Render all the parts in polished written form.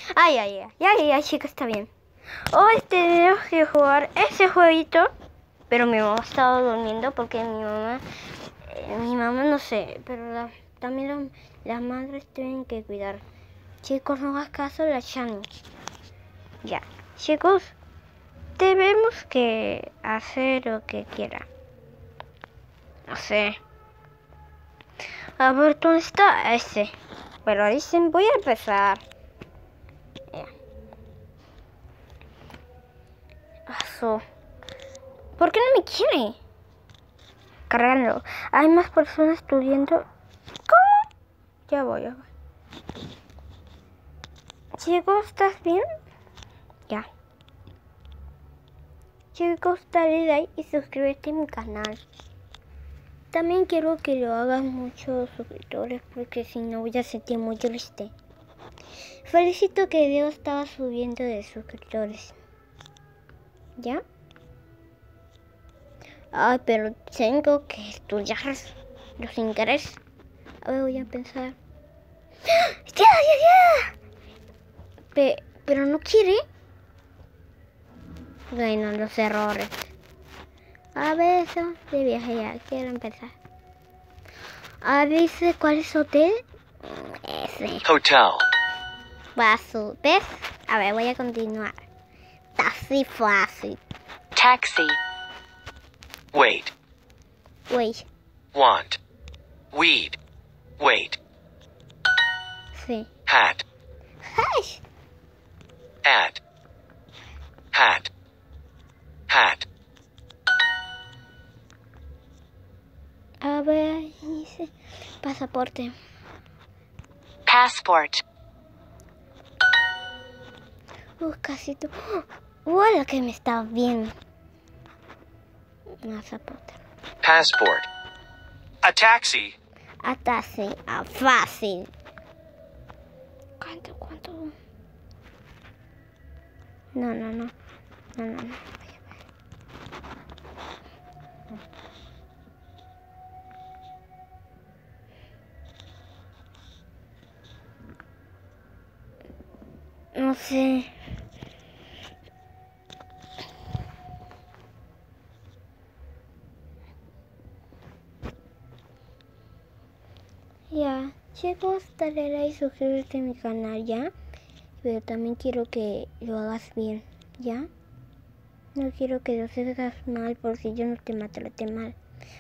Ay, chicos, está bien. Hoy tenemos que jugar ese jueguito. Pero mi mamá estaba durmiendo porque mi mamá no sé, pero también las madres tienen que cuidar. Chicos, no hagas caso a la Shani. Ya, chicos, tenemos que hacer lo que quiera. No sé. A ver, ¿dónde está ese? Pero dicen, voy a empezar. Ya. Paso. ¿Por qué no me quiere? Cargando. Hay más personas estudiando. ¿Cómo? Ya voy. Chicos, ¿estás bien? Ya. Chicos, dale like y suscríbete a mi canal. También quiero que lo hagan muchos suscriptores porque si no voy a sentir muy triste. Felicito que Dios estaba subiendo de suscriptores. ¿Ya? Ay, pero tengo que estudiar los ingresos. A ver, voy a pensar. ¡Ya! Pero no quiere. Bueno, los errores. A ver, eso de viaje ya. Quiero empezar. A ver, dice cuál es hotel. Ese. Hotel. ¿Ves? A ver, voy a continuar. Taxi fácil. Taxi. Wait. Wait. Want. Weed. Wait. Sí. Hat. Hash. At. Hat. Hat. A ver, dice pasaporte. Passport. Casi tú. Hola, que me está viendo. Pasaporte. Passport. A taxi. A taxi. A fácil. ¿Cuánto? No. No sé. Ya, chicos, dale like y suscríbete a mi canal, ¿ya? Pero también quiero que lo hagas bien, ¿ya? No quiero que lo hagas mal porque yo no te maltraté mal.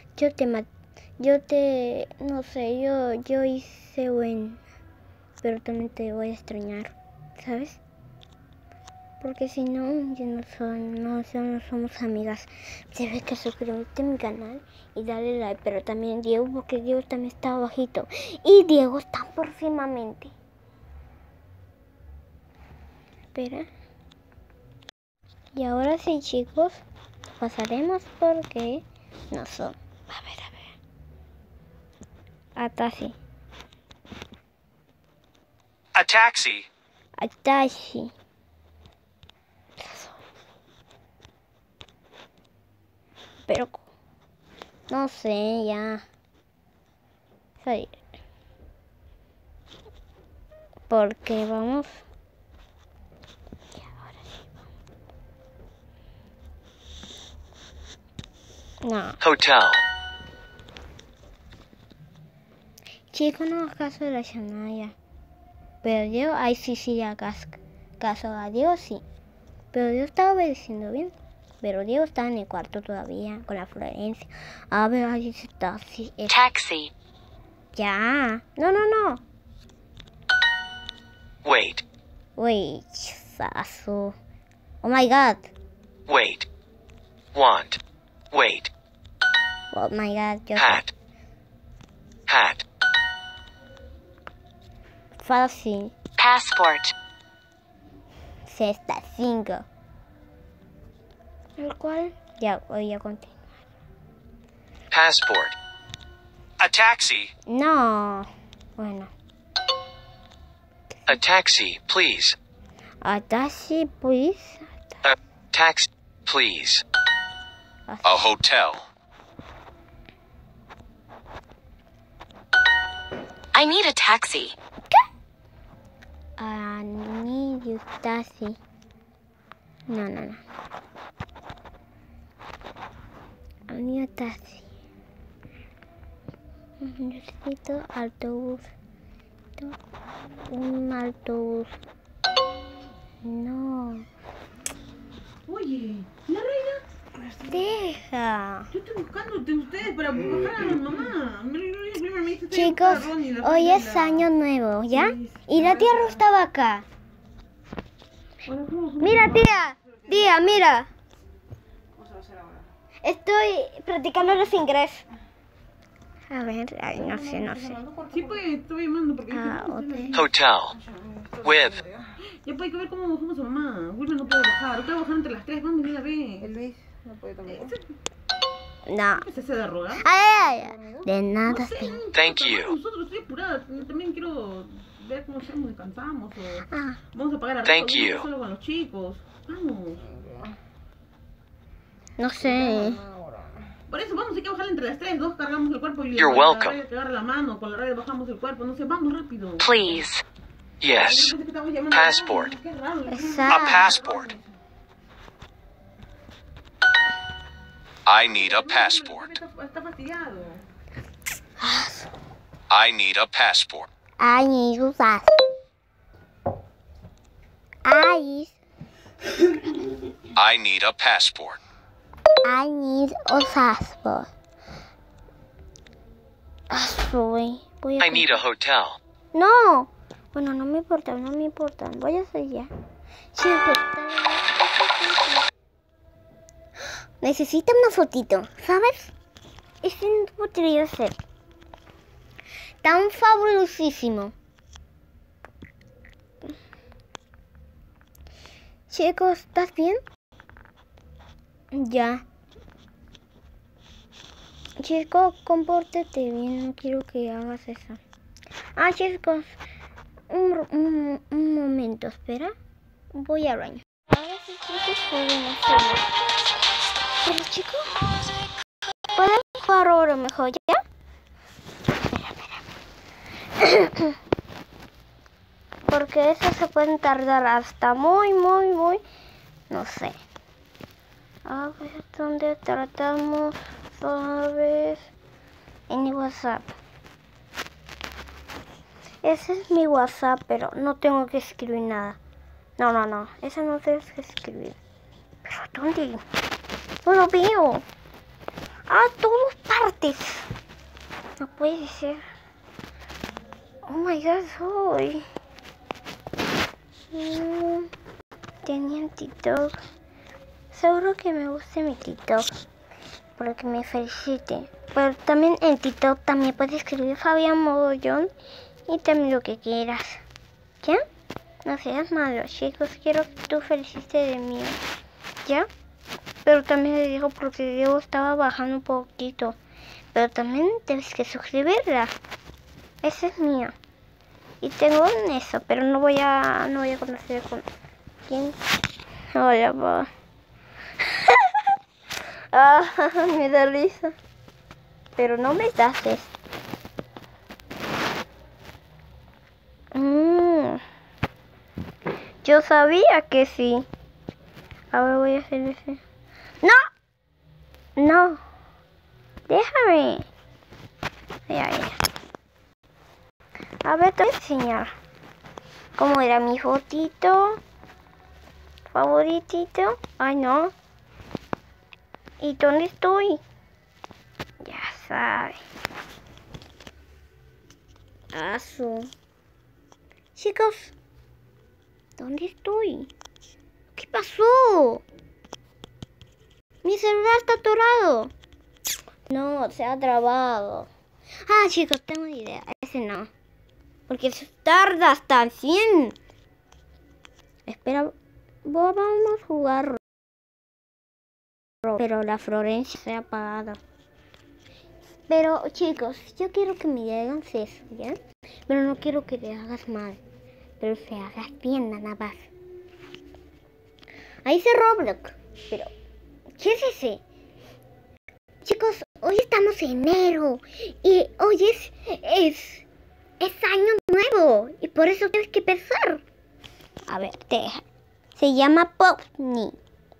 No sé, yo hice bueno, pero también te voy a extrañar, ¿sabes? Porque si no, ya no somos amigas. Tienes que suscribirte a mi canal y darle like, pero también Diego, porque Diego también está bajito. Y Diego está próximamente. Espera. Y ahora sí, chicos, pasaremos porque no son. A ver. A taxi. A taxi. A taxi. Pero no sé, ya. Salir. Porque vamos. Y ahora sí vamos. No. Hotel. Chico, no hagas caso de la Shania. Pero Dios, ahí sí hagas caso a Dios, sí. Pero Dios está obedeciendo bien. Pero Diego está en el cuarto todavía con la Florencia. A ver, ahí está. Sí, Taxi. Ya. No. Wait. Wait, Sasu. Oh my God. Wait. Want. Wait. Oh my God. Hat. Hat. Fácil. Passport. Sexta, 5. ¿El cual? Ya voy a continuar. Passport. A taxi. No. Bueno. A taxi, please. A taxi, please. A taxi, please. A hotel. I need a taxi. I need need a taxi. No. I need a taxi. Necesito autobús. Un autobús. No. Oye, la reina. Deja. Yo estoy buscándote ustedes para bajar a la mamá. Chicos, hoy es año nuevo, ¿ya? Y la tía Ro estaba acá. Mira, tía. Tía, mira. Estoy practicando los ingresos. A ver, ay, no sé. Sí, pues, estoy llamando porque... Hotel. With. Ya pues hay que ver cómo bajamos a mamá. Wilmer no puede bajar. Otra bajar entre las tres. Vamos a ir a ver. El Luis no puede tampoco. No. ¿Ese se da rogar? Ay. De nada. No sé, Thank you. Nosotros estoy apurada. También quiero ver cómo hacemos, descansamos o... Ah, Vamos a pagar a Thank you. solo con los chicos. Vamos. no sé. Por eso vamos, hay que bajar entre las tres. Dos cargamos el cuerpo y You're con welcome. la radio que agarra la mano. Con la radio bajamos el cuerpo. No sé, vamos rápido. Please. Yes. Yo pensé que estábamos llamando a Passport. alguien. Qué raro. A Exacto. passport. I need a passport. Está fastidiado. I need a passport. I need a passport. I need a passport. I need a passport. Voy a... I need a hotel. No. Bueno, no me importa. Voy a hacer ya. Chicos, necesito una fotito, ¿sabes? Este no podría ser tan fabulosísimo. Chicos, ¿estás bien? Ya. Chicos, compórtate bien, no quiero que hagas eso. Ah, chicos, un momento, espera. Voy al baño. Ahora sí, chicos, pueden hacerlo. Pero chicos, ¿pueden jugar ahora mejor, ya? Espera. Porque eso se pueden tardar hasta muy, no sé. A ver, ¿dónde tratamos? A ver, en mi WhatsApp. Ese es mi WhatsApp, pero no tengo que escribir nada. No, ese no tienes que escribir. ¿Pero dónde? No lo veo. Ah, todas partes. No puede ser. Oh my god, soy. Tenía en TikTok. Seguro que me guste mi TikTok. Para que me felicite. Pero también en TikTok también puedes escribir Fabián Mogollón. Y también lo que quieras. ¿Ya? No seas malo, chicos. Quiero que tú felicites de mí. ¿Ya? Pero también le digo porque yo estaba bajando un poquito. Pero también tienes que suscribirla. Esa es mía. Y tengo eso, pero no voy a conocer con quién. Hola, papá. Me da risa. Pero no me das esto. Yo sabía que sí. Ahora voy a hacer ese. No. Déjame. Ya. A ver, te voy a enseñar cómo era mi fotito favoritito. Ay, no. ¿Y dónde estoy? Ya sabes. Chicos, ¿dónde estoy? ¿Qué pasó? Mi celular está atorado. No, se ha trabado. Ah, chicos, tengo una idea. Ese no. Porque se tarda hasta 100. Espera, vamos a jugar. Pero la Florencia se ha apagado. Pero chicos, yo quiero que me digan eso, ¿ya? Pero no quiero que te hagas mal. Pero que hagas bien nada más. Ahí dice Roblox. Pero, ¿qué es ese? Chicos, hoy estamos en enero. Y hoy es año nuevo. Y por eso tienes que pensar. A ver, deja. Se llama Popni.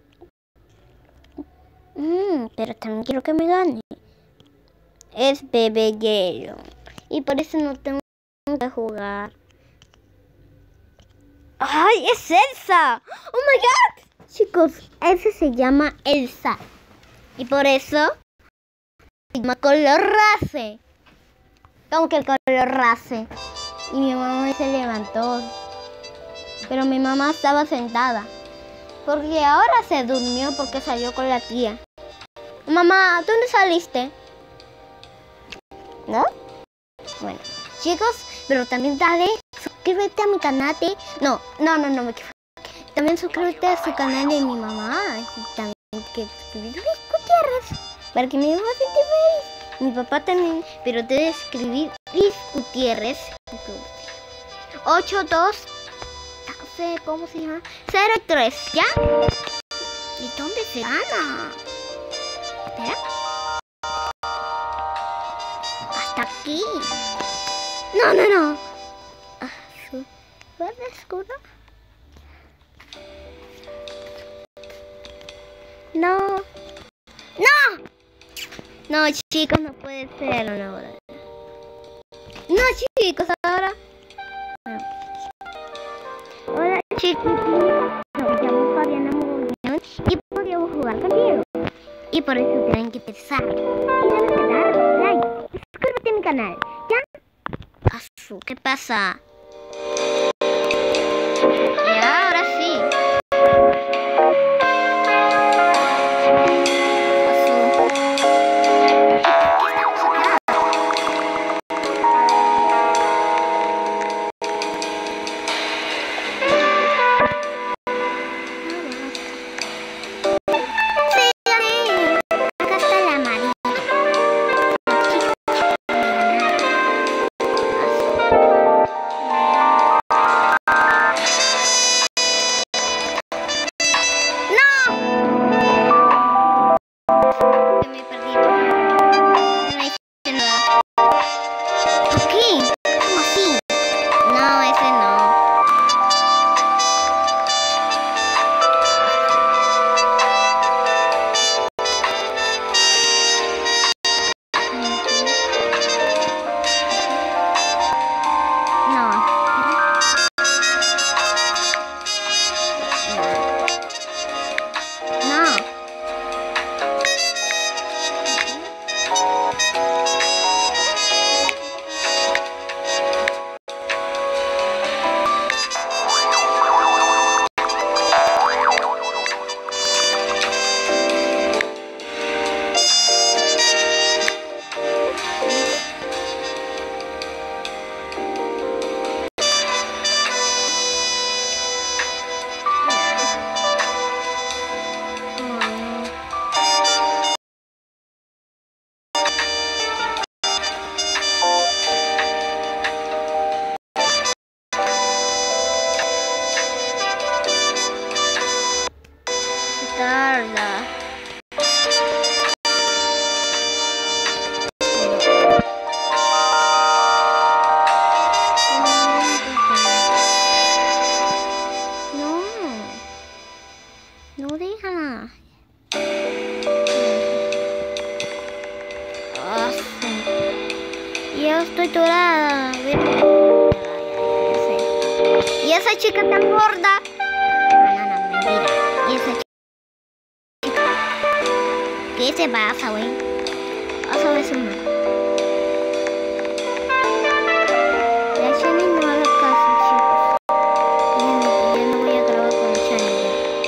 Pero también quiero que me gane. Es bebé hielo. Y por eso no tengo que jugar. ¡Ay, es Elsa! ¡Oh, my God! Chicos, ese se llama Elsa. Y por eso se llama color race. ¿Cómo que el color race? Y mi mamá se levantó. Pero mi mamá estaba sentada. Porque ahora se durmió porque salió con la tía. Mamá, ¿dónde saliste? ¿No? Bueno, chicos, pero también dale, suscríbete a mi canal de... No, me equivoqué. También suscríbete a su canal de mi mamá. Y también que escribir Luis Gutiérrez. Para que mi mamá se siente feliz. Mi papá también, pero debe escribir Luis Gutiérrez. 82, no sé cómo se llama. 03, ¿ya? ¿Y dónde se gana? Espera. Hasta aquí. No. Azul. ¿Verde oscuro? No. No, chicos, no puede ser una hora. No, chicos, ahora. Bueno. Hola, chicos. Me llamo Fabiana Muñoz y podríamos jugar contigo. Y por eso tienen que empezar. Y deben de dar like. Y suscríbete a mi canal. ¿Ya? Azul, ¿qué pasa? Y ahora sí. Estoy dorada. ¿Y esa chica tan gorda? No, mentira. ¿Y esa chica? ¿Qué se pasa, güey? Vas a ver su mano. La Shani no haga caso, chicos. Ya no voy a grabar con la Shani.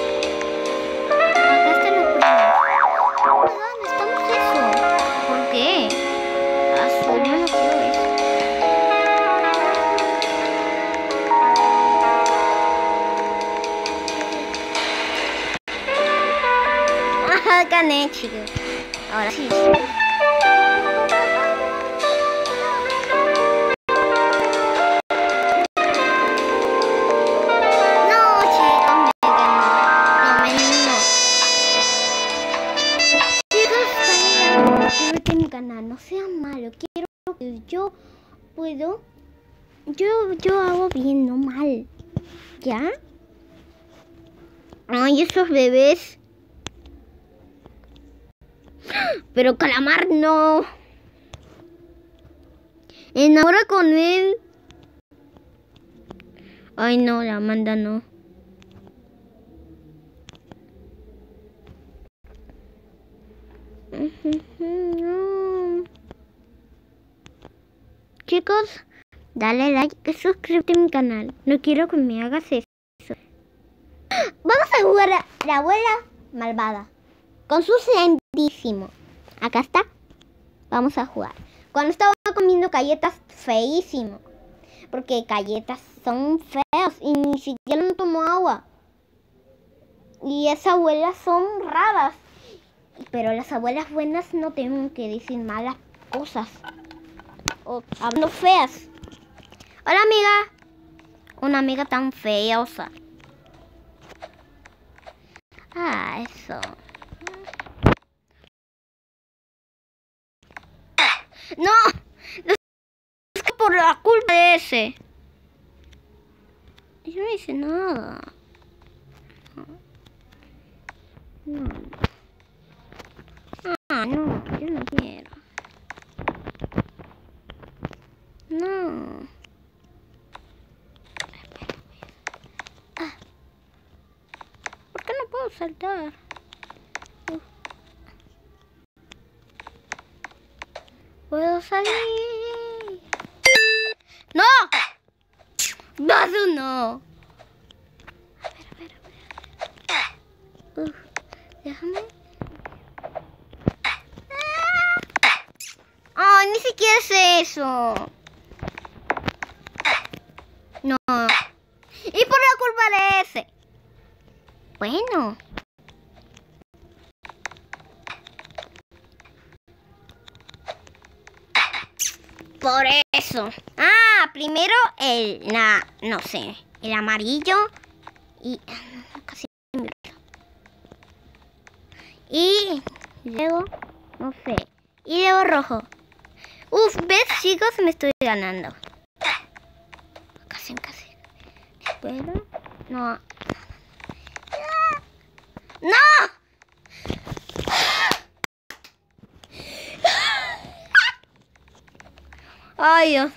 Acá están los premios. ¿Dónde estamos eso? ¿Por qué? Yo no quiero eso. Gané, chicos. Ahora sí. No, chicos, me ganó. No. Chicos, suscríbete a mi canal. No sean malos. Quiero que yo puedo. Yo hago bien, no mal. ¿Ya? Ay, esos bebés. Pero Calamar no. Enamora con él. Ay, no, la Amanda no. No. Chicos, dale like y suscríbete a mi canal. No quiero que me hagas eso. Vamos a jugar a la abuela malvada. Con su lindísimo. Acá está. Vamos a jugar. Cuando estaba comiendo galletas, feísimo. Porque galletas son feas y ni siquiera no tomó agua. Y esas abuelas son raras. Pero las abuelas buenas no tienen que decir malas cosas. O hablando feas. Hola, amiga. Una amiga tan feosa. Ah, eso. ¡No! Es que por la culpa de ese. Yo no hice nada. No. Ah, no, yo no quiero. No. Ah. ¿Por qué no puedo saltar? ¿Puedo salir? ¡No! ¡Vas no! A ver. Déjame. ¡Oh, ni siquiera es eso! No. Y por la culpa de ese. Bueno. Por eso. Ah, primero no sé, el amarillo y casi y luego no sé, y luego rojo. Uf, ¿ves, chicos? Me estoy ganando. Casi. ¿Puedo? No. ¡No! Ay, Dios.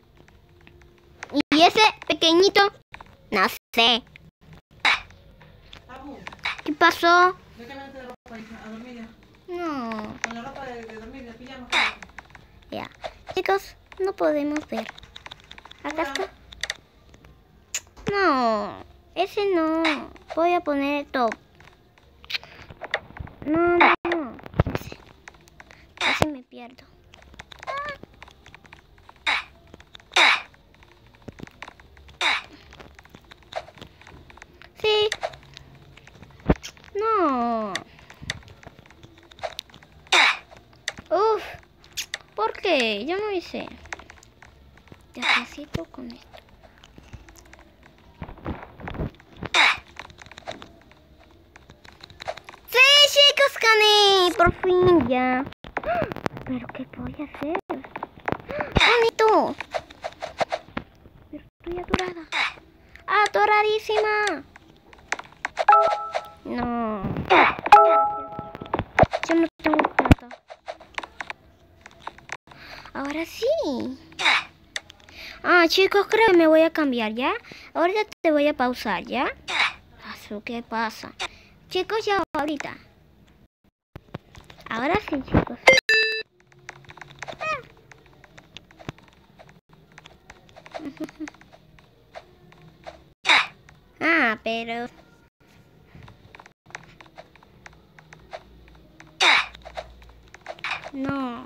¿Y ese pequeñito? No sé. ¿Qué pasó? ¿De qué me de ropa, hija? ¿A dormir ya? No. Con la ropa de dormir, de pijama. Ya. Chicos, no podemos ver. Acá está. No. Ese no. Voy a poner top. No. Ese. Casi me pierdo. Sí. No. Uf. ¿Por qué? Yo no hice. Despacito con esto. Sí, chicos, gané. Por fin ya. ¿Pero qué voy a hacer? Bonito. Pero estoy atorada. Atoradísima. No. Yo no tengo plata. Ahora sí. Ah, chicos, creo que me voy a cambiar, ¿ya? Ahorita te voy a pausar, ¿ya? ¿Qué pasa? Chicos, ya ahorita. Ahora sí, chicos. Ah, pero... No.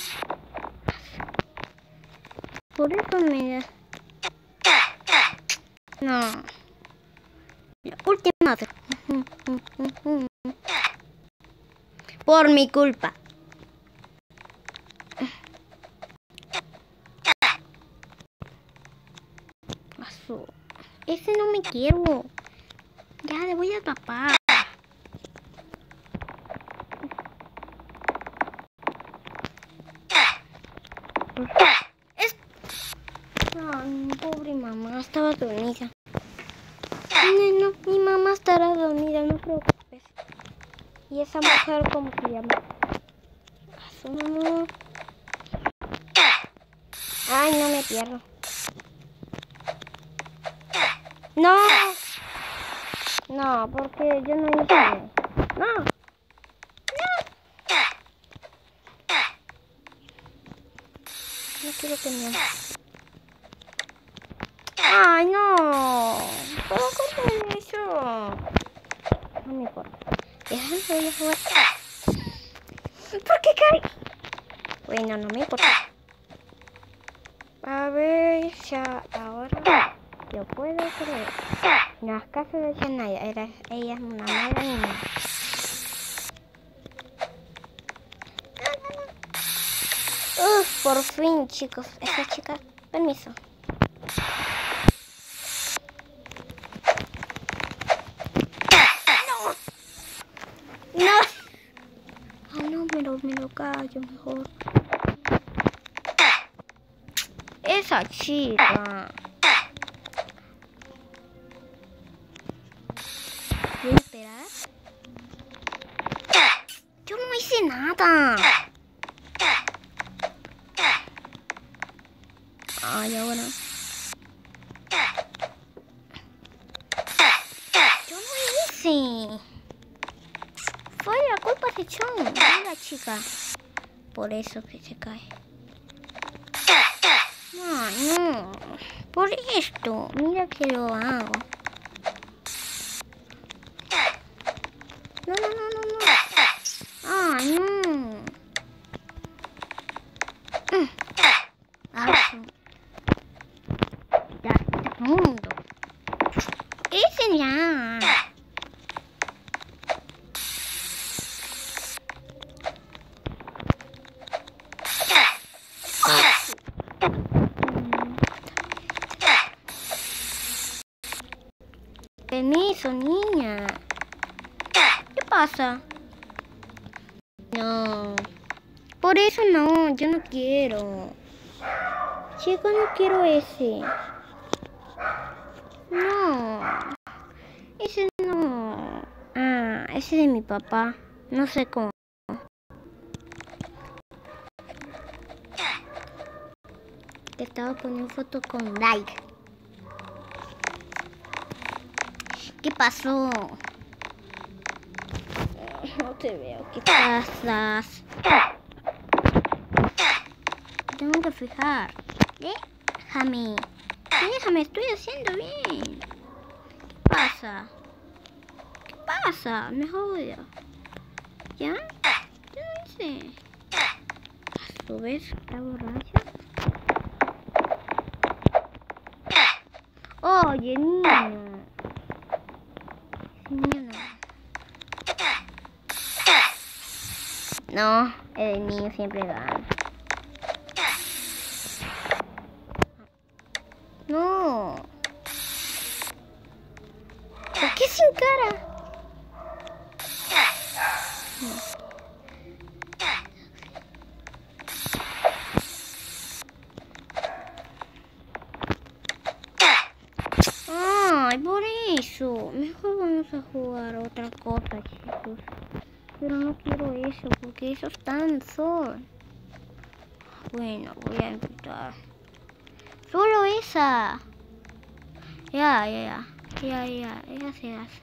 Por eso me da... No. La última vez. Por mi culpa. Ese no me quiero. Ya le voy a tapar. Ay, pobre mamá, estaba dormida. No, mi mamá estará dormida, no preocupes. ¿Y esa mujer cómo se llama? Su mamá. Ay, no me pierdo. No. No, porque yo no hice. No. No quiero que me... Ay, no. ¿Puedo comer eso? No me importa. Déjame de jugar. ¿Por qué cae? Bueno, no me importa. A ver, ya ahora yo puedo creer. No es caso de Shania, ella es una mala niña. Por fin, chicos. Esta chica, permiso. No. Ah, no, me lo callo mejor. Esa chica. ¿Voy a esperar? Yo no hice nada. Ay, ahora. Yo no hice. Fue la culpa de Chon, de la chica. Por eso que se cae. Ay, no. Por esto. Mira que lo hago. No. Ay, no. Ya, mundo. Ese ya. Permiso, niña. ¿Qué pasa? No. Por eso no, yo no quiero. Chicos, no quiero ese. No. Ese no. Ah, ese es de mi papá. No sé cómo. Te estaba poniendo foto con like. ¿Qué pasó? No te veo. ¿Qué pasas? Tengo que fijar. Déjame. Déjame, estoy haciendo bien. ¿Qué pasa? ¿Qué pasa? Me jodas. ¿Ya? Yo no hice. ¿Tú ves? ¿Está borracha? Oye, niño. Niño no. No, el niño siempre gana. No. ¿Por qué sin cara? Ay, por eso. Mejor vamos a jugar otra cosa, chicos. Pero no quiero eso, porque esos tan son. Bueno, voy a empezar. Solo esa. Ya se hace.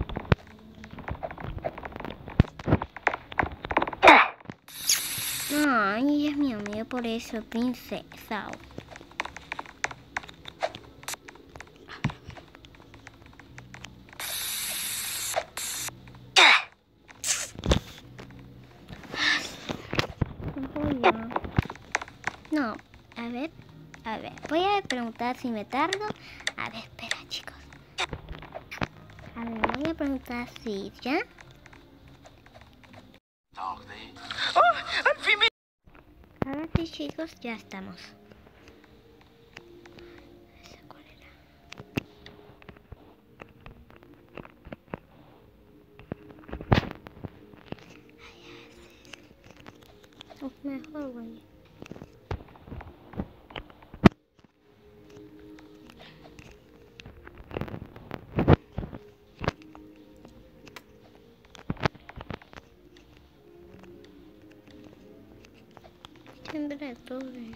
Ay, ella es mi amiga, por eso, princesa. No, a ver, voy a preguntar si me tardo. A ver, espera, chicos. A ver, voy a preguntar si ya. Ahora sí, chicos, ya estamos. ¿Cuál era? Mejor, güey. torre.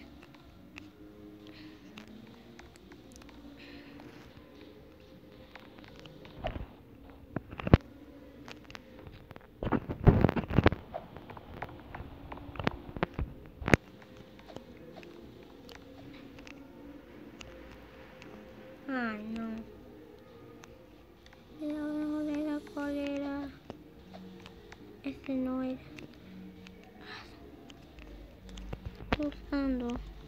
Ay, no. Era cuál era. Este no era. Usando.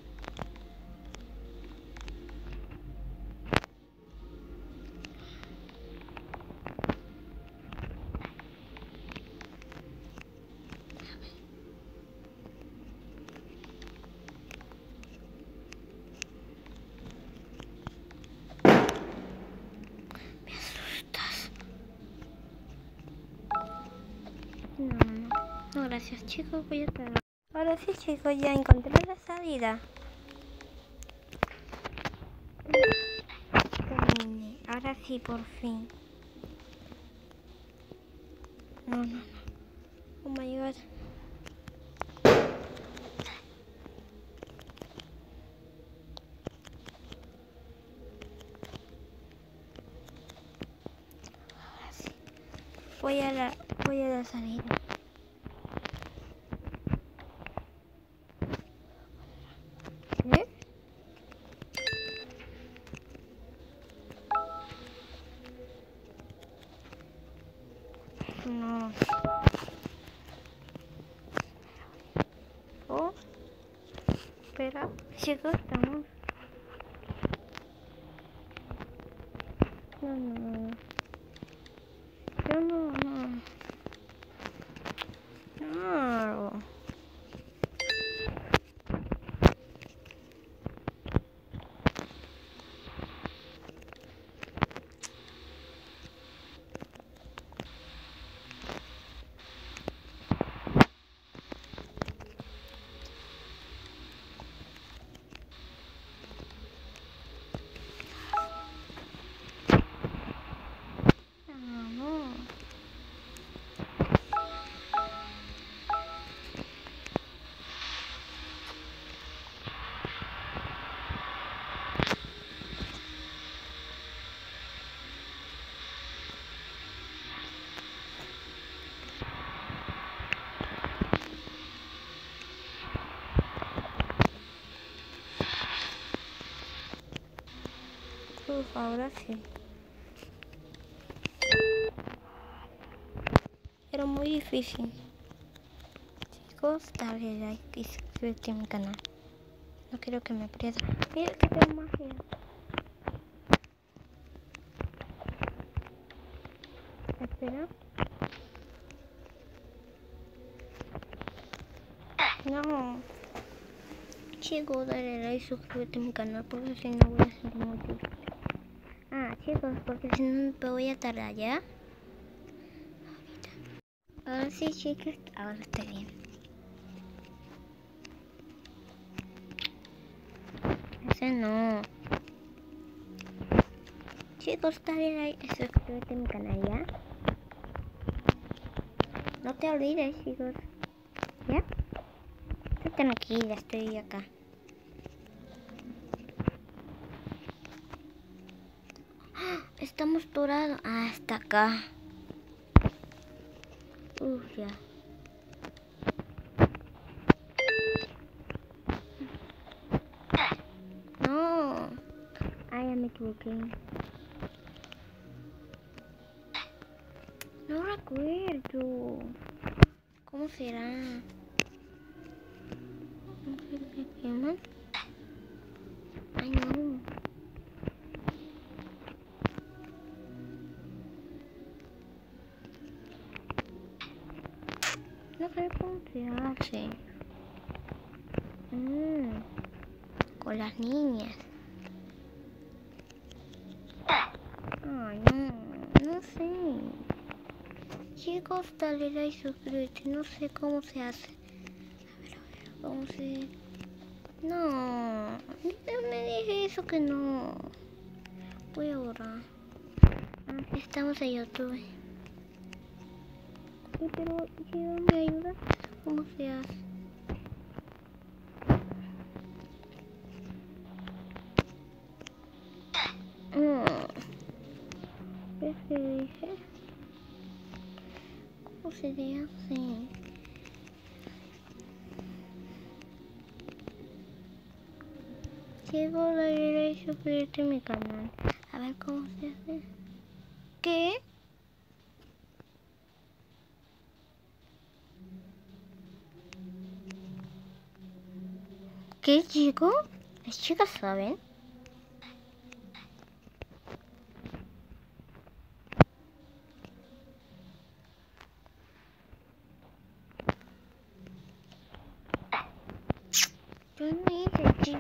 No, gracias chicos, voy a estar. Ahora sí chicos, ya encontré la salida. Terminé. Ahora sí, por fin. No. Oh my god. Ahora sí. Voy a la salida. ¿Eh? No. Oh. Espera. Chicos, estamos. No. Yo no. Ahora sí. Era muy difícil. Chicos, dale like y suscríbete a mi canal. No quiero que me pierda. Mira que tengo magia. Espera. No. Chicos, dale like y suscríbete a mi canal porque si no voy a sentir muy triste. Chicos, porque si no me voy a tardar, ¿ya? Ahora sí, chicos, ahora estoy bien. Ese no. Chicos, dale like y suscríbete a mi canal, ¿ya? No te olvides, chicos. ¿Ya? Estoy tranquila, estoy acá. Estamos dorados. Hasta acá. Ya. No. Ya me equivoqué. No recuerdo. ¿Cómo será? ¿No? Ay, no. No sé cómo se hace. Con las niñas. Ay, no sé. Chicos, dale like y suscríbete. No sé cómo se hace. A ver, ¿cómo se...? No me dije eso que no. Voy a borrar. Estamos en YouTube. Pero si no me ayuda, ¿cómo se hace? ¿Qué se dice? ¿Cómo se dice? Quiero darle y suscribirte a mi canal. A ver cómo se hace. ¿Qué? ¿Qué, chico? Las chicas saben. Yo no hice, chico.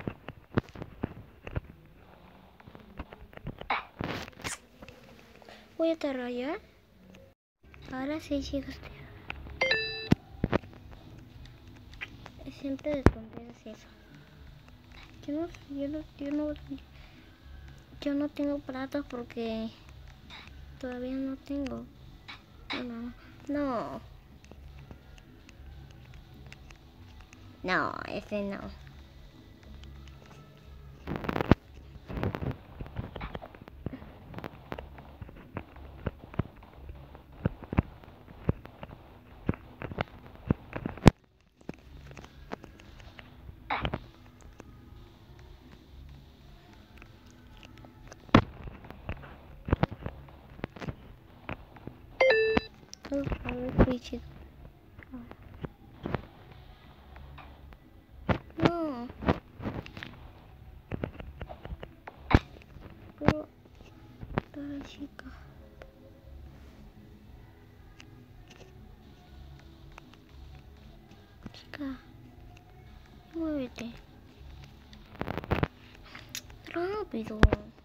Voy a desarrollar. Ahora sí, chicos. Siempre de tonterías eso. Yo no tengo platos porque todavía no tengo. No. No, ese no. A ver, sí, chicos. No. Pero chica. Chica. Muévete. Rápido.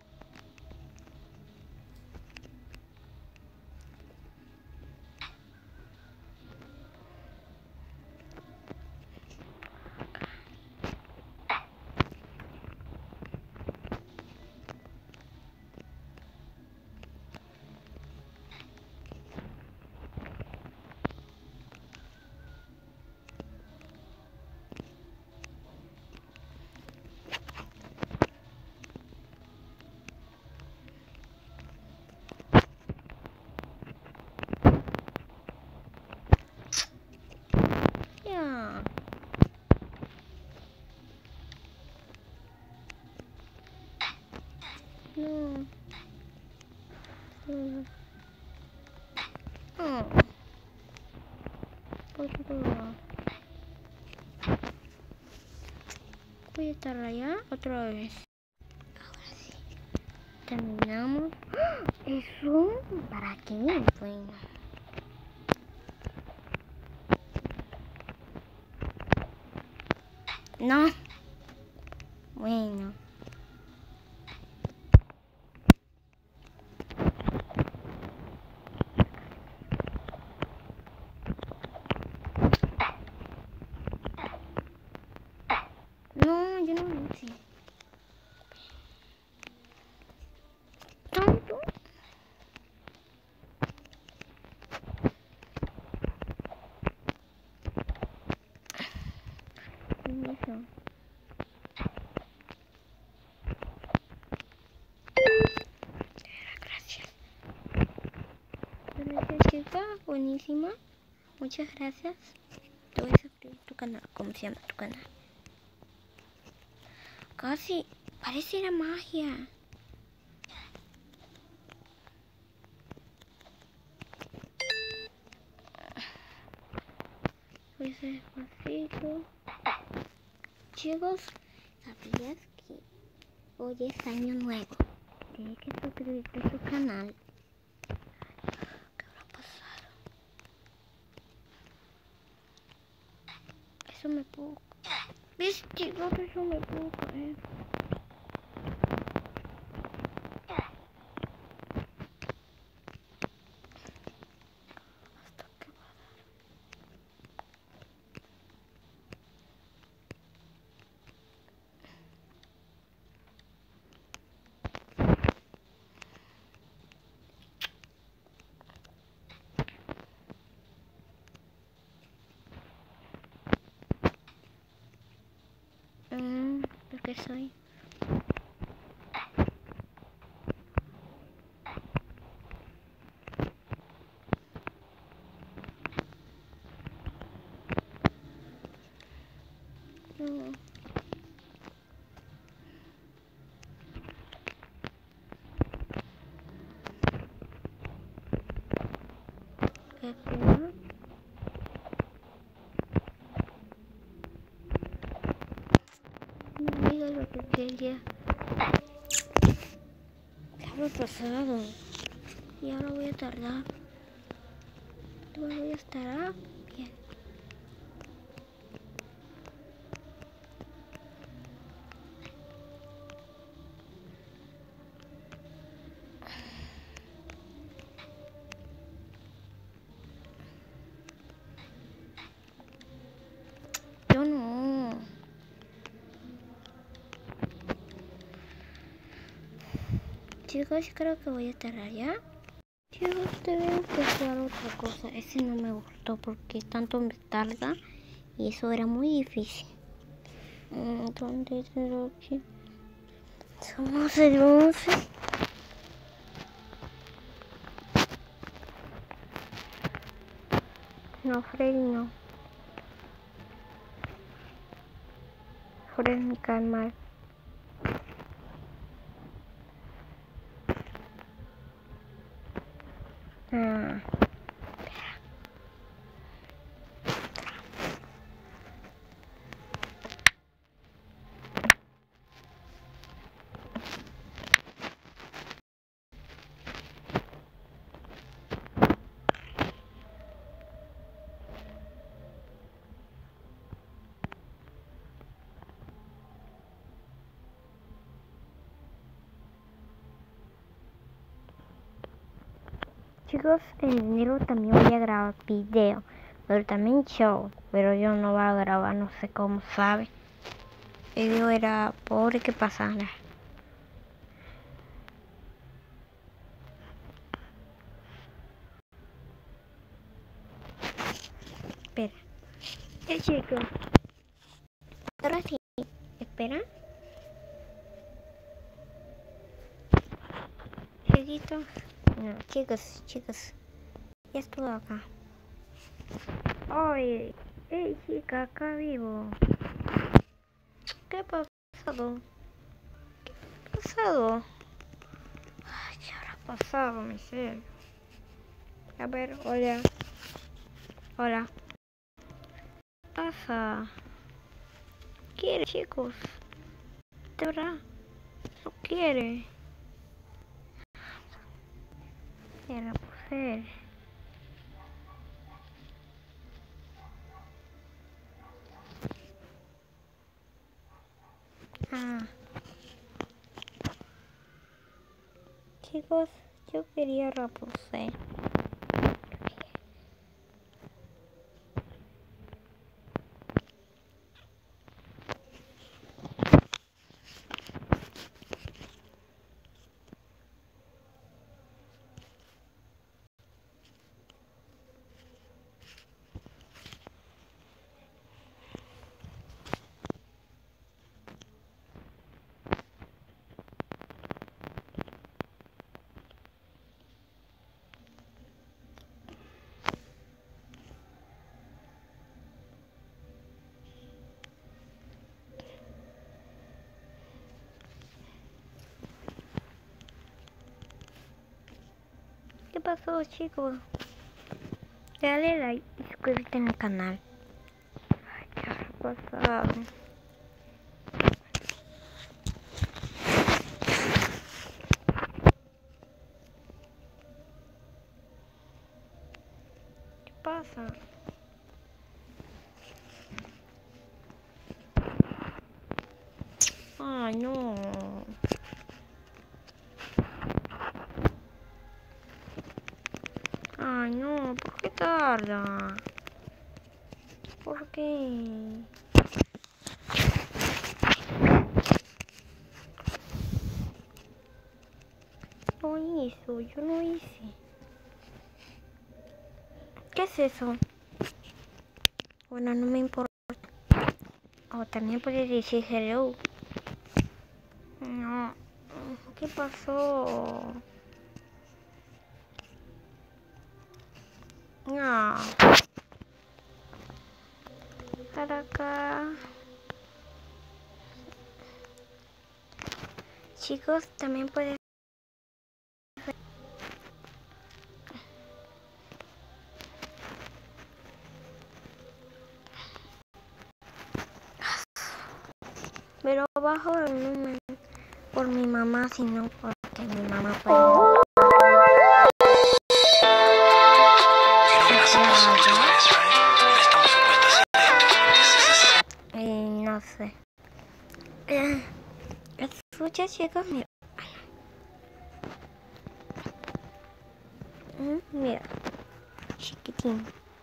Ya. No. No. Oh. Por favor. Voy a estar allá otra vez. Ahora sí. Terminamos. ¡Ah! ¿Eso? ¿Para qué? Bueno. No. Bueno. No, yo no lo hice. ¿Tanto? Eso. Gracias. Gracias, chica. Buenísima. Muchas gracias. Te voy a suscribir a tu canal. ¿Cómo se llama tu canal? Casi. Parece la magia. Voy a hacer despacito. Chicos, ¿sabías que hoy es año nuevo? Tienes que suscribirte a su canal. ¿Qué habrá pasado? Eso me puedo... ¿Ves, chicos? Eso me puedo caer. ¿Hasta qué va a dar? ¿Lo que soy? que aquí, ¿no? Mira lo que quería. Ya lo he pasado. Y ahora voy a tardar. Voy a estar bien. Yo no. Chicos, creo que voy a tardar ya. Chicos, tengo que jugar otra cosa. Ese no me gustó porque tanto me tarda y eso era muy difícil. ¿Dónde tengo que? Somos el 11. No, Freddy no. Freddy me cae mal. Ah. Chicos, en enero también voy a grabar video, pero también show, pero yo no voy a grabar, no sé cómo sabe. El video era pobre que pasara. Espera. Chicos. Ahora sí. Espera. Chiquitos. No, chicos. Ya estuve acá. Oye, chica, acá vivo. ¿Qué ha pasado? ¿Qué ha pasado? Ay, ¿qué habrá pasado, mi ser? A ver, hola. Hola. ¿Qué pasa? ¿Qué quiere, chicos? ¿De verdad? No quiere. Era mujer. Ah. Chicos, yo quería Rapunzel. ¿Qué pasó, chicos? Dale like y suscríbete en el canal. Ay, ¿qué ha pasado? ¿Qué pasa? Ay, no. Ay, no, ¿por qué tarda? ¿Por qué? No hizo, yo no hice. ¿Qué es eso? Bueno, no me importa. O también puedes decir hello. No. ¿Qué pasó? No. Para acá. Chicos, también pueden... Pero bajo el volumen por mi mamá, sino porque mi mamá puede. No sé. Escucha, chicos, mira. Mira. Chiquitín.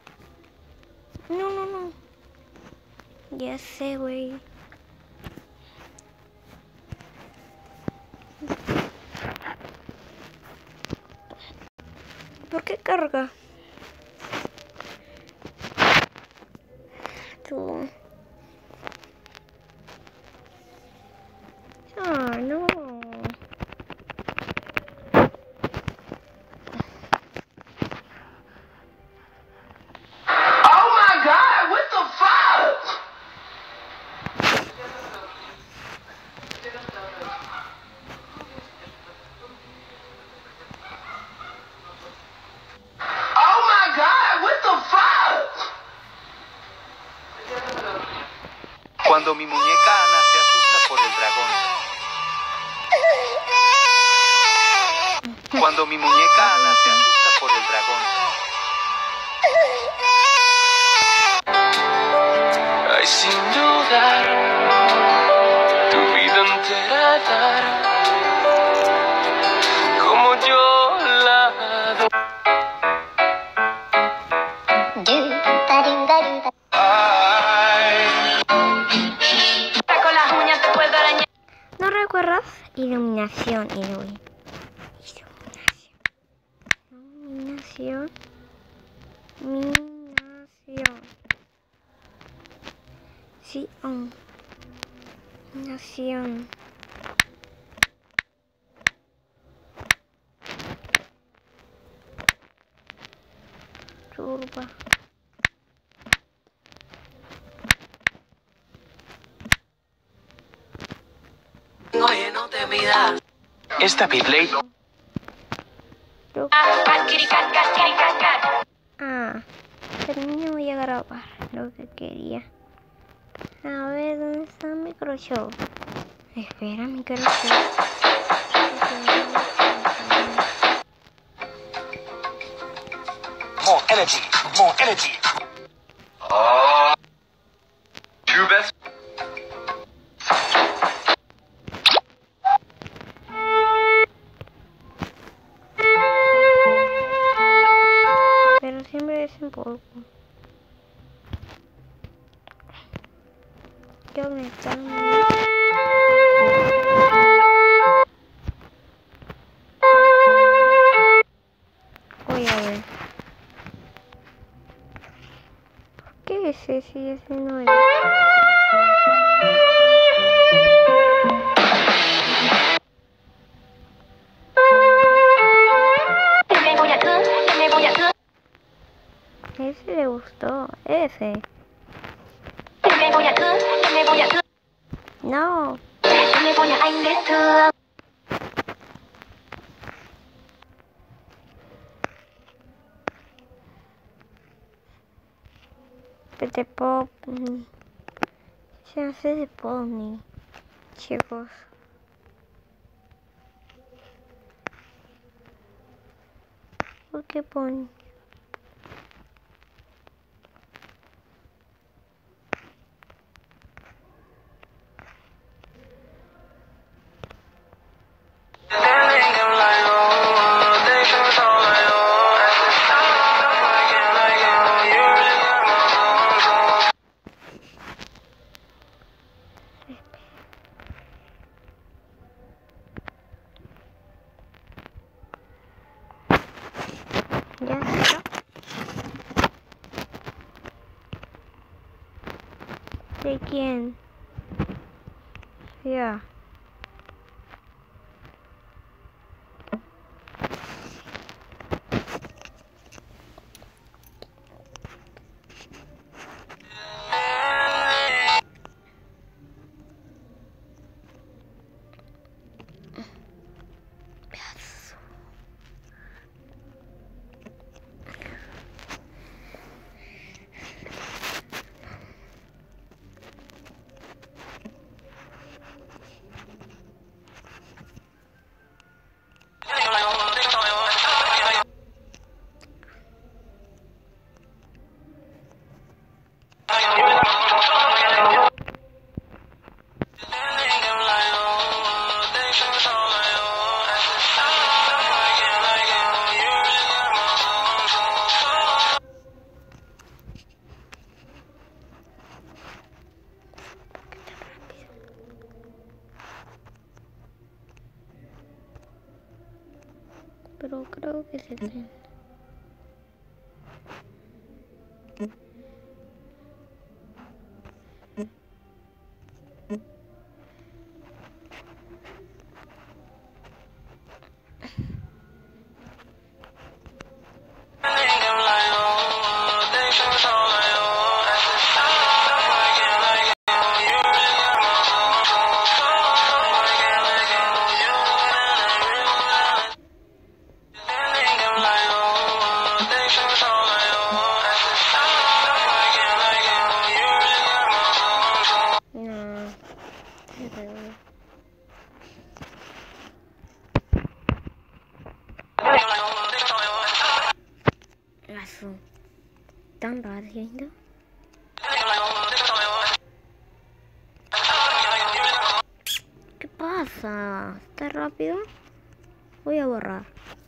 No. Ya sé, güey. ¿Por qué carga? Tú. Ah, no. Cuando mi muñeca Ana se asusta por el dragón. Cuando mi muñeca Ana se asusta por el dragón. Ay, sin dudar, tu vida entera dar, como yo la adoro. Con las uñas te puedo arañar. ¿No recuerdas? Iluminación. Iluminación. Sí, iluminación. Turba. Lleno de vida. Esta Beyblade. Pero no voy a grabar lo que quería. A ver, ¿dónde está el microshow? Espera, microshow. More energy. True best. Pero siempre es un poco. Yo me está. Voy a ver. ¿Por qué ese sigue siendo el? Ese le gustó, ese. No. De pop. Se hace de pony, chicos. ¿Por qué pony? Ya está. ¿De quién? Ya. Creo que 70. Langsung tambah ainda. ¿Qué pasa? ¿Está rápido? Voy a borrar.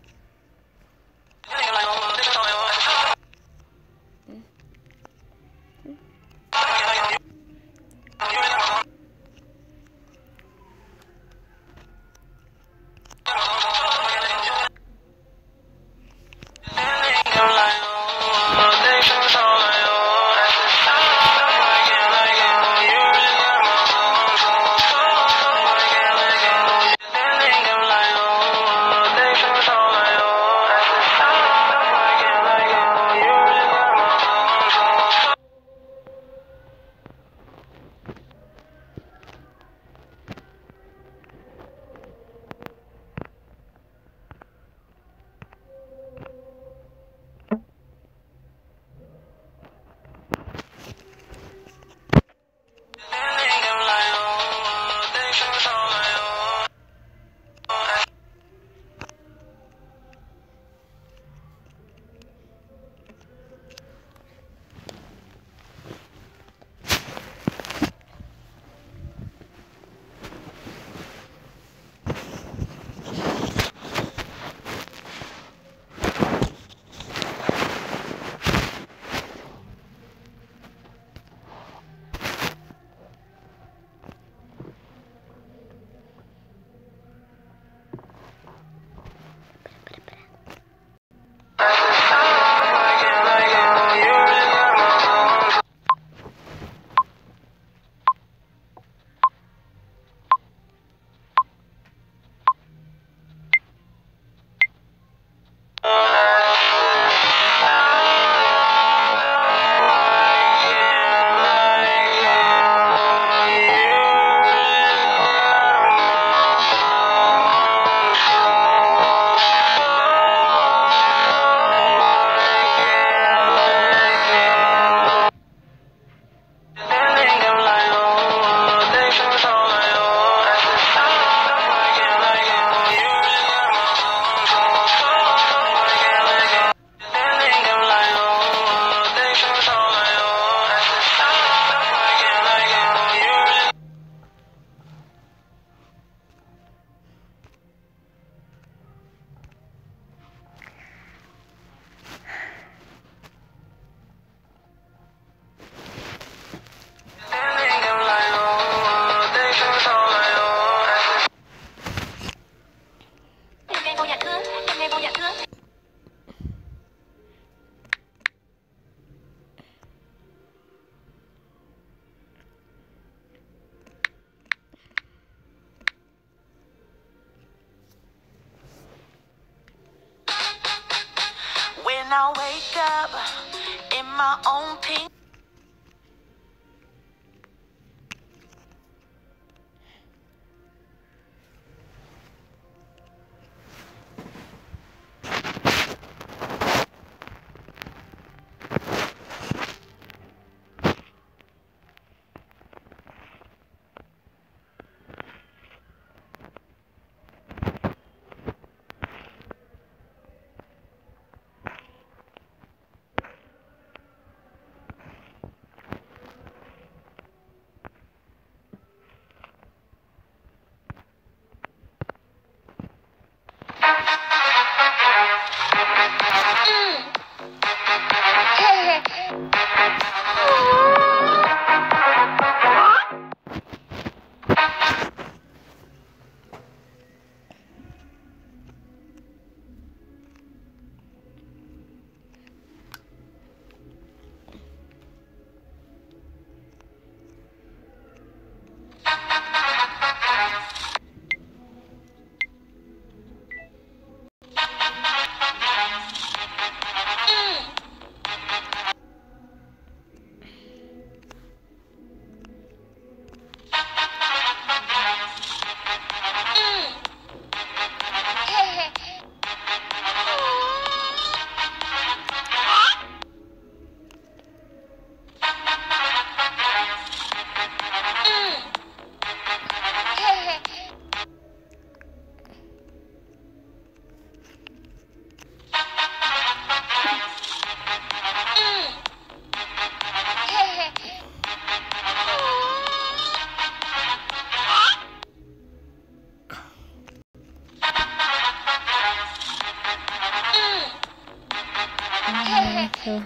When I wake up in my own pink. Eso.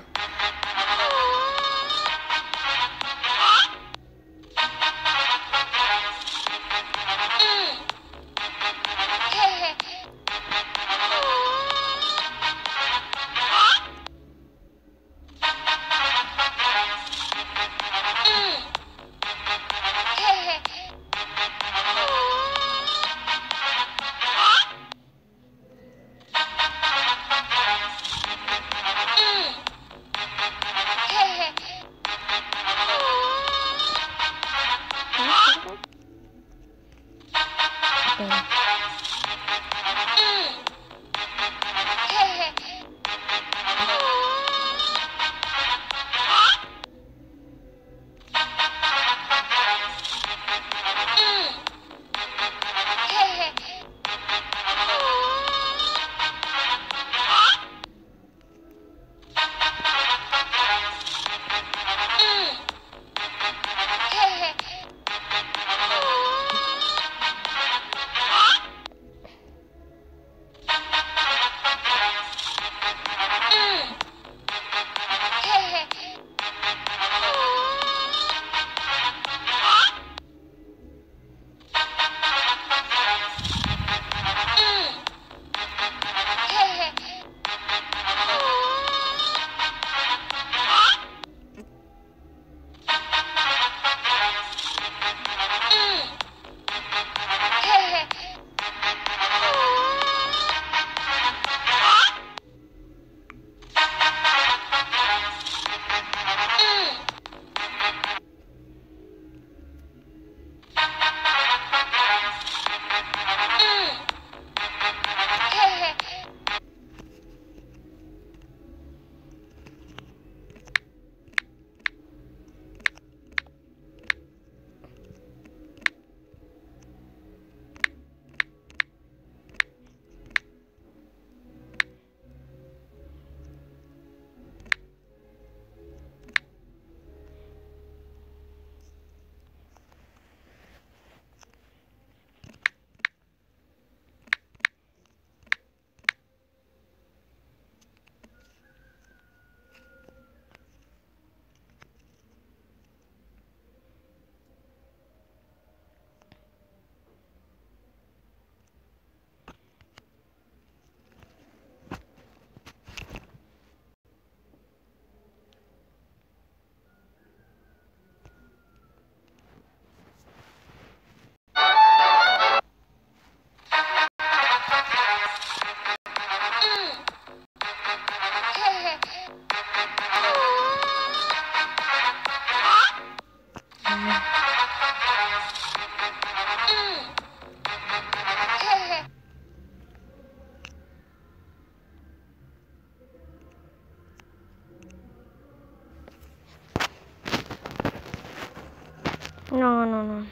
No, no, no.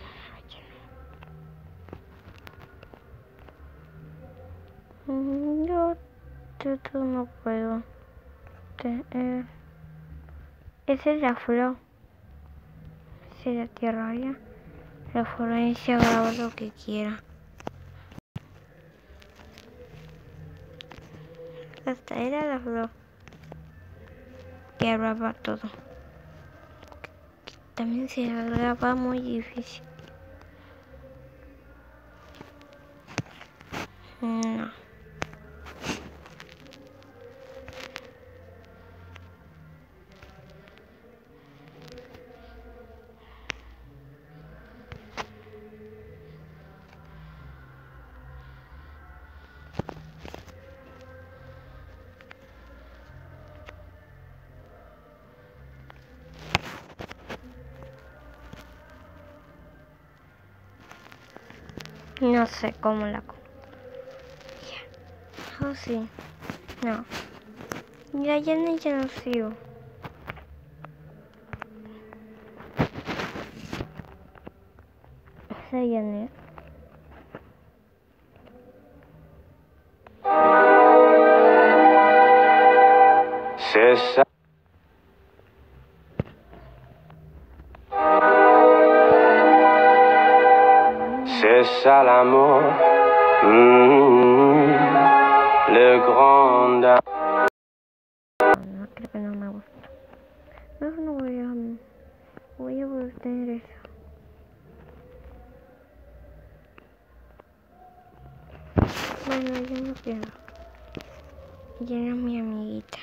Yo esto no puedo. Esa es la flor. Esa es la tierra ya. La Florencia graba lo que quiera. Hasta era la flor que graba todo. También se graba muy difícil. No. No sé cómo la... Oh, sí. No. Ya no sigo. Esa Janet. César. C'est ça l'amour, le grand amour. No creo que quiero. ¿Quién es mi amiguita?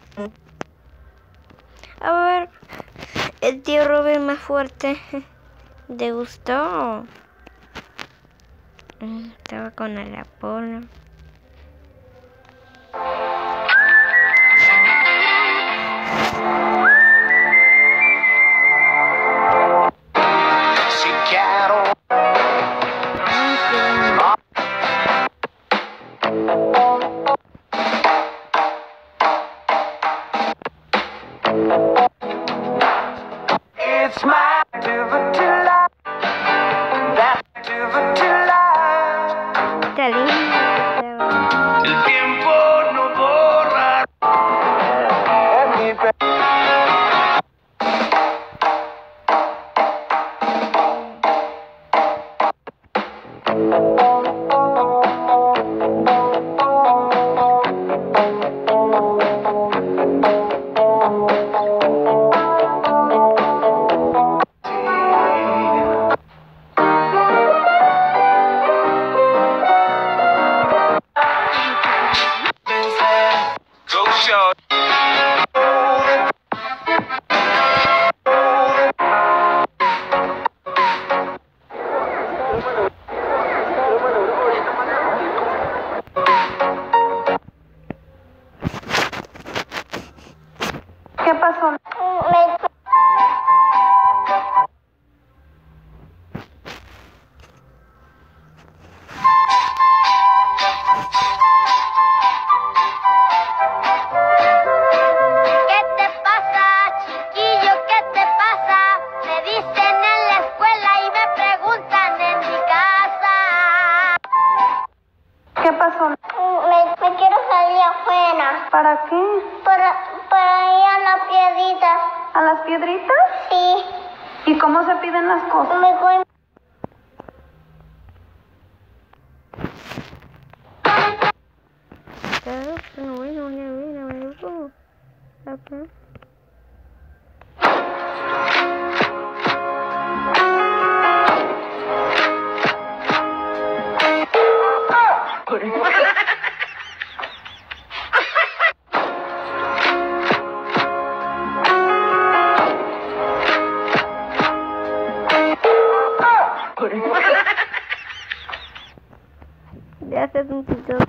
A ver, el tío Robert más fuerte. ¿Te gustó? Estaba con el Apolo. It's my activity life. That activity life. Está lindo. El tiempo no borra. En mi Go show. ¿Qué pasó? ¿Qué te pasa, chiquillo? ¿Qué te pasa? Me dicen en la escuela y me preguntan en mi casa. ¿Qué pasó? Me quiero salir afuera ¿Para qué? para ir a las piedritas. ¿A las piedritas? Sí, ¿Y cómo se piden las cosas? me voy. Ya haces un TikTok.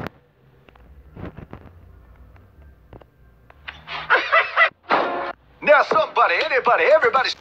Now somebody, anybody, everybody.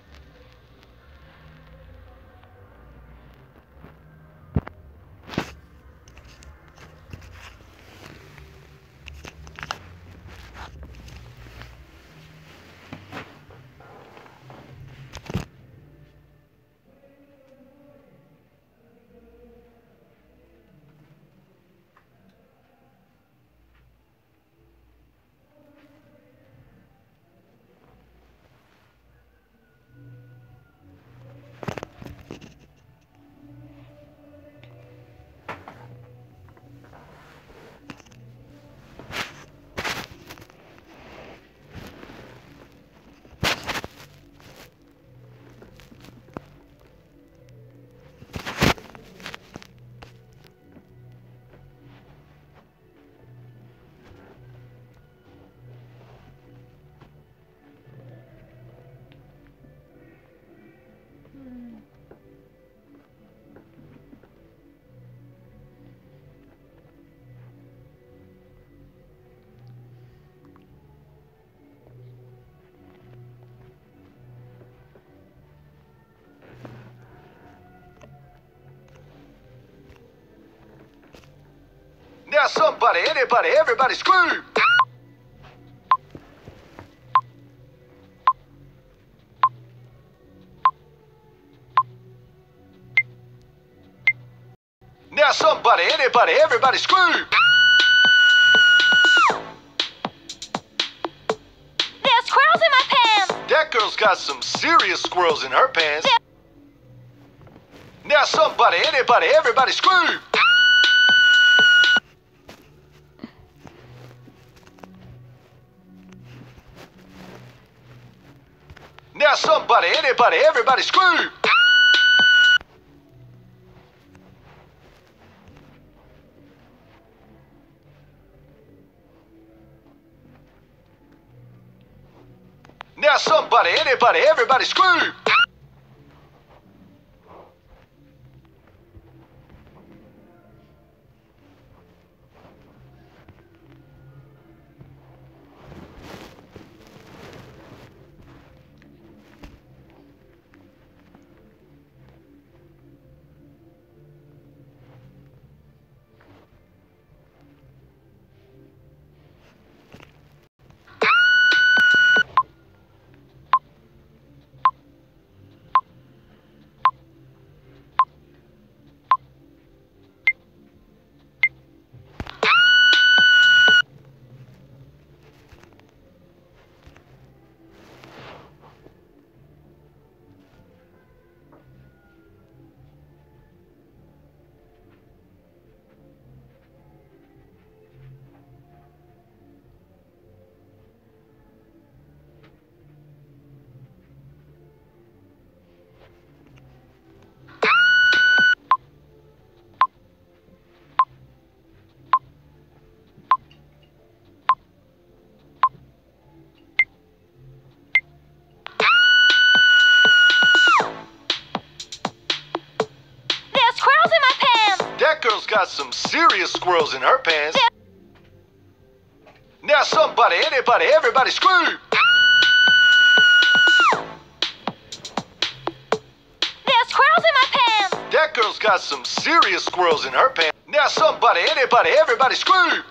Now somebody, anybody, everybody scream! Now somebody, anybody, everybody scream! There's squirrels in my pants. That girl's got some serious squirrels in her pants. Now somebody, anybody, everybody scream! Now somebody, anybody, everybody scream! Now somebody, anybody, everybody scream! That girl's got some serious squirrels in her pants. Now somebody, anybody, everybody scream! There's squirrels in my pants! That girl's got some serious squirrels in her pants. Now somebody, anybody, everybody scream!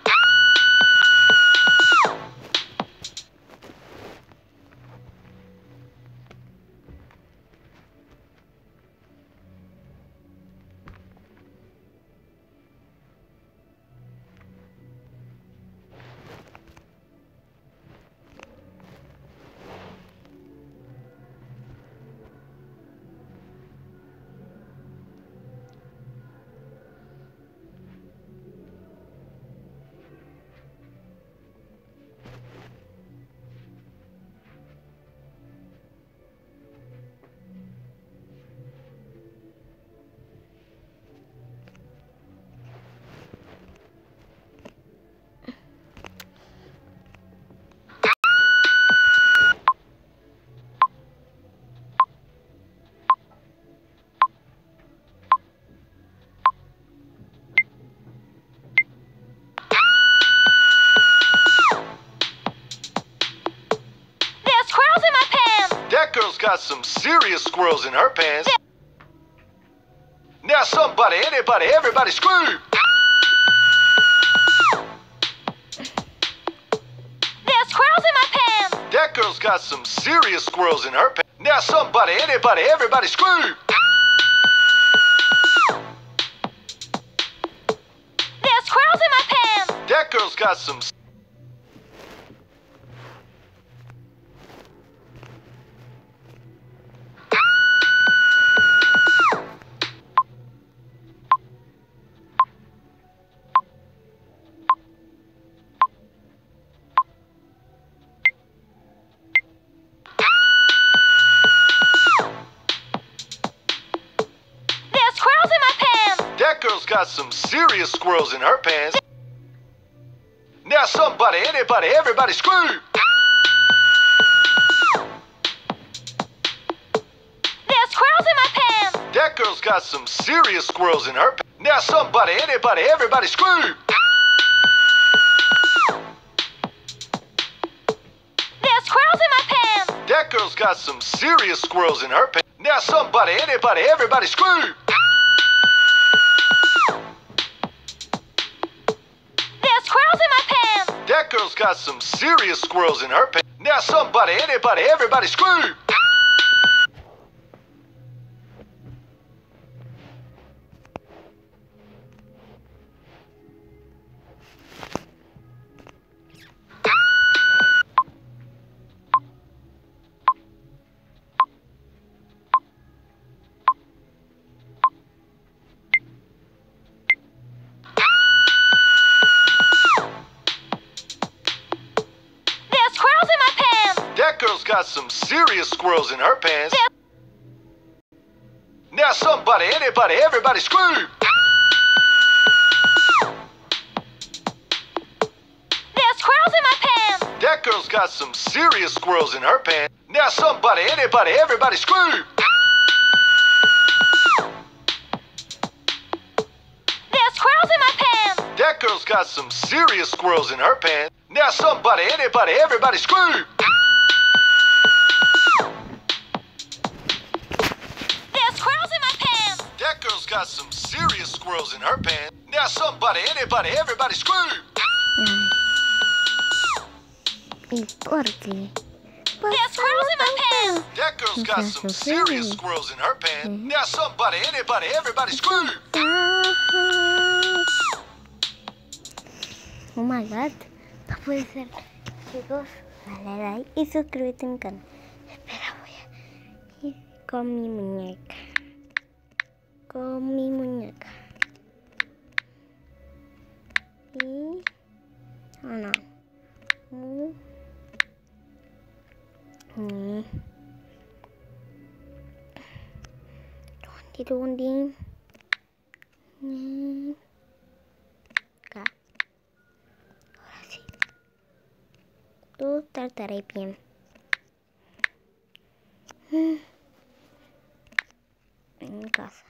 That girl's got some serious squirrels in her pants. Now somebody, anybody, everybody scream! There's squirrels in my pants! That girl's got some serious squirrels in her pants. Now somebody, anybody, everybody scream! There's squirrels in my pants! That girl's got some... That girl's got some serious squirrels in her pants. Now somebody, anybody, everybody scream! There's squirrels in my pants! That girl's got some serious squirrels in her pants. Now somebody, anybody, everybody scream! There's squirrels in my pants! That girl's got some serious squirrels in her pants. Now somebody, anybody, everybody scream! That girl's got some serious squirrels in her pants. Now somebody, anybody, everybody scream! That girl's got some serious squirrels in her pants. Now somebody, anybody, everybody scream! There's squirrels in my pants! That girl's girl's got some serious squirrels in her pants. Now somebody, anybody, everybody scream! There's squirrels in my pants! That girl's got some serious squirrels in her pants. Now somebody, anybody, everybody scream! There's squirrels in my pants! That girl's got some serious squirrels in her pants. Now somebody, anybody, everybody scream! ¿Y por qué? There's squirrels in my pants! That girl's got some serious squirrels in her pants. Now somebody, anybody, everybody scream! Oh my god, no puede ser. Chicos, dale like y suscríbete a mi canal. Espera, voy a ir con mi muñeca. Con mi muñeca. Y... oh no. ¿Dónde? Acá. Ahora sí. Tú trataré bien. En casa.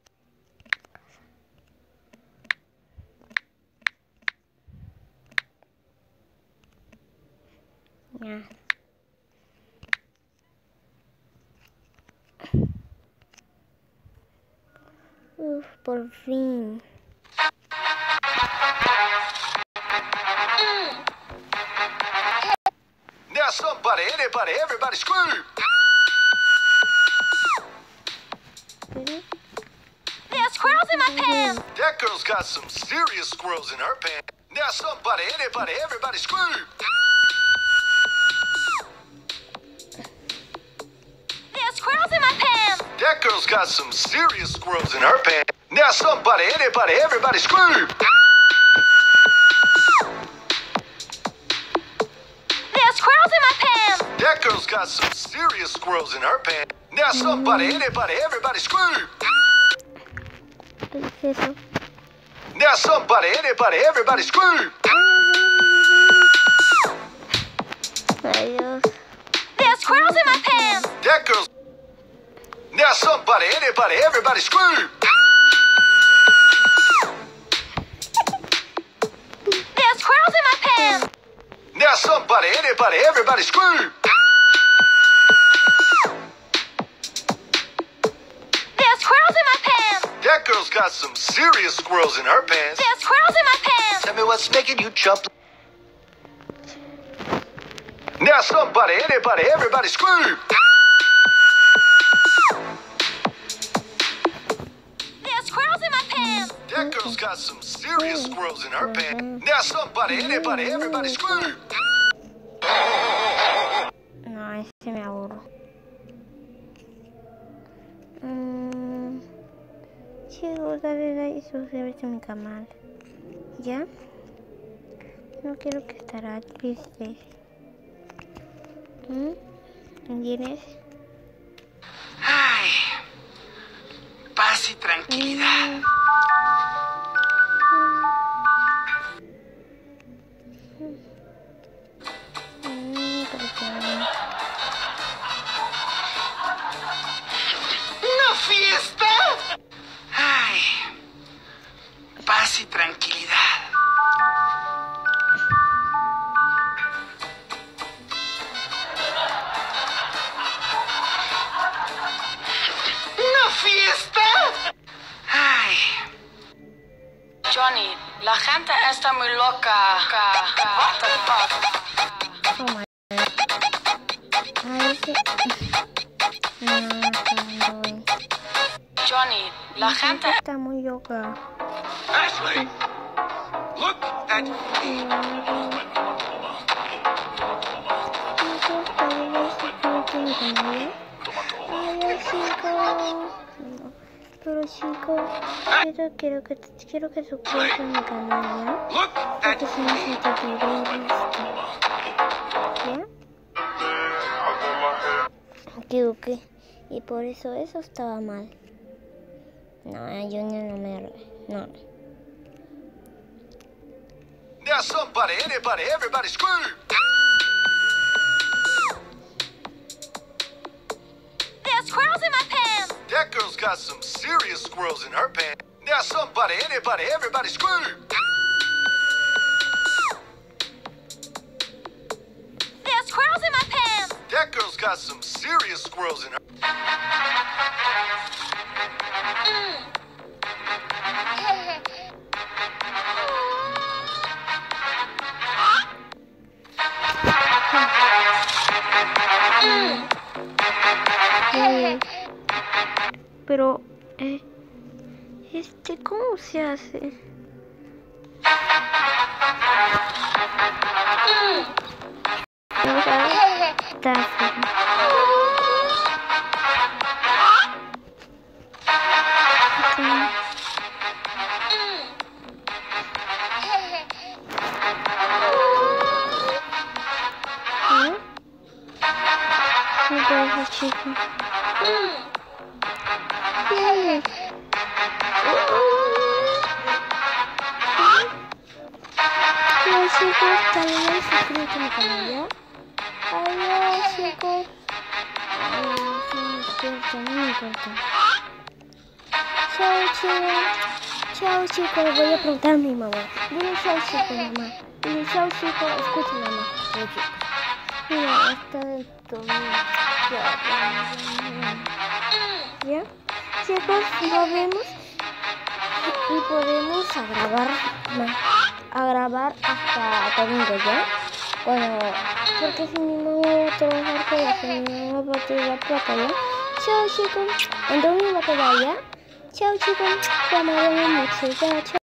Ya. Uf, por fin. Now somebody, anybody, everybody scream! There's squirrels in my pants! That girl's got some serious squirrels in her pants. Now somebody, anybody, everybody scream! There's squirrels in my pants! That girl's got some serious squirrels in her pants. Now somebody, anybody, everybody scream! There's squirrels in my pants! That girl's got some serious squirrels in her pants. Now somebody, anybody, everybody scream! ¿Qué es eso? Now somebody, anybody, everybody scream! Adiós. There's squirrels in my pants! That girl's... Now somebody, anybody, everybody scream! There's squirrels in my pants! Now somebody, anybody, everybody scream! There's squirrels in my pants! That girl's got some serious squirrels in her pants. There's squirrels in my pants! Tell me what's making you jump. Now somebody, anybody, everybody scream! There's squirrels in my pants! That girl's got some serious squirrels in her pants. Now somebody, anybody, everybody scream! No, ese me aburro. Chicos, dale like y suscríbete a mi canal. ¿Ya? No quiero que estará triste. ¿Entiendes? Ay, paz y tranquilidad. ¿Una fiesta? Ay, paz y tranquilidad. ¿Una fiesta? Ay. Johnny, la gente está muy loca. What the fuck? Oh my god. Ay, ese... No, voy. Johnny, la gente Está muy loca. Ashley, look at Pero chicos, quiero que suscribas a mi canal, ¿ya? look at Porque si no se te olvida ¿ya? Me equivoqué. Y por eso estaba mal. No, Junior no me... No. Now somebody, anybody, everybody scream! That girl's got some serious squirrels in her pants. Now somebody, anybody, everybody scream! There's squirrels in my pants! That girl's got some serious squirrels in her... Pero, ¿cómo se hace? Chicos, también suscríbete a mi canal, ¿ya? Adiós, chicos. No me importa. Chao, chicos. Chao, chicos. Voy a preguntar a mi mamá. Dile chao, chicos, mamá. Dile chao, chicos. Escucha, mamá. Mira, hasta dentro. ¿Ya? Chicos, nos vemos. Y podemos grabar hasta domingo, ¿ya? Bueno, porque si mi mamá va a trabajar con la señora va a tirar plata, ¿ya? Chao, chicos. En domingo va a quedar, ¿ya? Chao, chicos. Te amaremos mucho. Chao, chao.